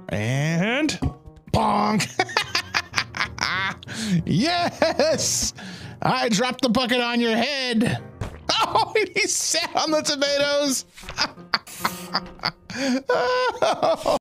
And bonk. Yes! I dropped the bucket on your head. Oh, he sat on the tomatoes.